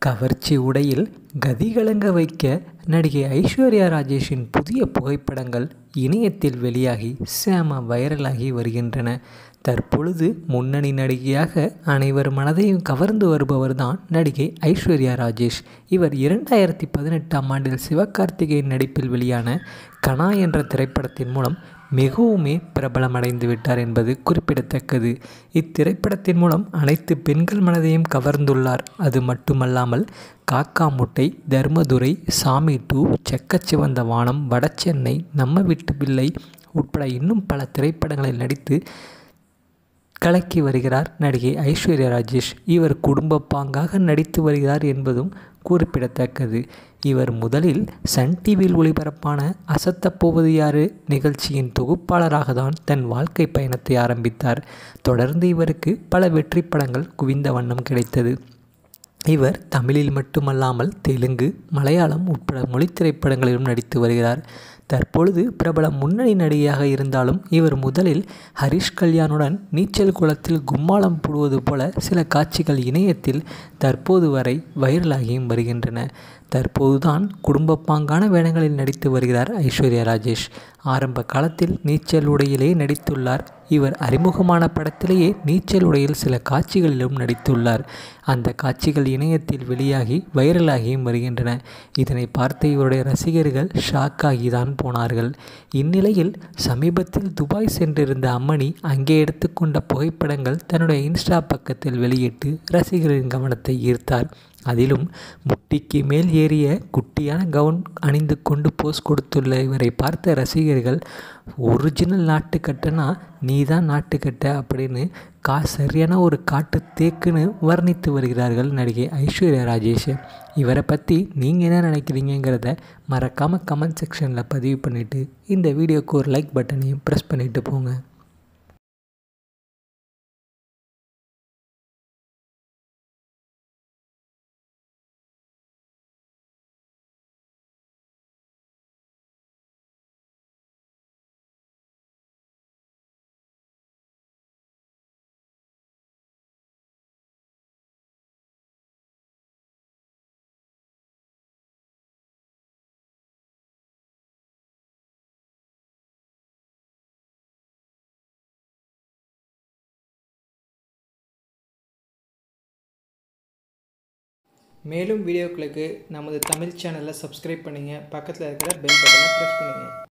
கவர்ச்சி உடையில் கதிகலங்க வைக்க நடிகை ஐஸ்வர்யா ராஜேஷின் புதிய புகைப்படங்கள் இணையத்தில் வெளியாகி செம வைரலாகி வருகின்றன. தற்பொழுது முன்னணி நடிகையாக அனைவர் மனதையும் கவர்ந்து வருபவர்தான் நடிகை ஐஸ்வர்யா ராஜேஷ். இவர் 2018ஆம் ஆண்டில் சிவகார்த்திகேயன் நடிப்பில் வெளியான கனா என்ற திரைப்படத்தின் மூலம் மிகவுமே பிரபலமடைந்து விட்டார் என்பது குறிப்பிடத்தக்கது. இத்திரைப்படத்தின் மூலம் அனைத்து பெண்கள் மனதையும் கவர்ந்துள்ளார். அது மட்டுமல்லாமல் காக்கா முட்டை, தர்மதுரை, சாமி 2, செக்கச்சிவந்த வானம், வடசென்னை, நம்ம வீட்டு பிள்ளை உட்பட இன்னும் பல திரைப்படங்களில் நடித்து கலக்கி வருகிறார் நடிகை ஐஸ்வர்யா ராஜேஷ். இவர் குடும்ப பாங்காக நடித்து வருகிறார் என்பதும் குறிப்பிடத்தக்கது. இவர் முதலில் சன் டிவியில் ஒளிபரப்பான அசத்தப்போவது யாரு நிகழ்ச்சியின் தொகுப்பாளராக தான் தன் வாழ்க்கை பயணத்தை ஆரம்பித்தார். தொடர்ந்து இவருக்கு பல வெற்றி படங்கள் குவிந்த வண்ணம் கிடைத்தது. இவர் தமிழில் மட்டுமல்லாமல் தெலுங்கு, மலையாளம் உட்பட மொழி திரைப்படங்களிலும் நடித்து வருகிறார். தற்பொழுது பிரபல முன்னணி நடிகையாக இருந்தாலும் இவர் முதலில் ஹரிஷ் கல்யாணுடன் நீச்சல் குளத்தில் கும்மாளம் போடுவது போல சில காட்சிகள் இணையத்தில் தற்போது வரை வைரலாகியும் வருகின்றன. தற்போதுதான் குடும்ப பாங்கான வேடங்களில் நடித்து வருகிறார் ஐஸ்வர்யா ராஜேஷ். ஆரம்ப காலத்தில் நீச்சல் உடையிலே நடித்துள்ளார். இவர் அறிமுகமான படத்திலேயே நீச்சல் உடையில் சில காட்சிகளிலும் நடித்துள்ளார். அந்த காட்சிகள் இணையத்தில் வெளியாகி வைரலாகியும் வருகின்றன. இதனை பார்த்த இவருடைய ரசிகர்கள் ஷாக்காகிதான் போனார்கள். இந்நிலையில் சமீபத்தில் துபாய் சென்றிருந்த அம்மணி அங்கே எடுத்துக்கொண்ட புகைப்படங்கள் தன்னுடைய இன்ஸ்டா பக்கத்தில் வெளியிட்டு ரசிகர்களின் கவனத்தை ஈர்த்தார். அதிலும் முட்டிக்கு மேல் ஏறிய குட்டியான கவுன் அணிந்து கொண்டு போஸ் கொடுத்துள்ள இவரை பார்த்த ரசிகர்கள், ஒரிஜினல் நாட்டுக்கட்டனா நீ தான் நாட்டுக்கட்ட அப்படின்னு சரியான ஒரு காட்டு தேக்குன்னு வர்ணித்து வருகிறார்கள் நடிகை ஐஸ்வர்யா ராஜேஷ். இவரை பற்றி நீங்கள் என்ன நினைக்கிறீங்கிறத மறக்காமல் கமெண்ட் செக்ஷனில் பதிவு பண்ணிவிட்டு இந்த வீடியோக்கு ஒரு லைக் பட்டனையும் ப்ரெஸ் பண்ணிவிட்டு போங்க. மேலும் வீடியோக்களுக்கு நமது தமிழ் சேனலை சப்ஸ்கிரைப் பண்ணுங்கள். பக்கத்தில் இருக்கிற பெல் பட்டனை ப்ரெஸ் பண்ணுங்கள்.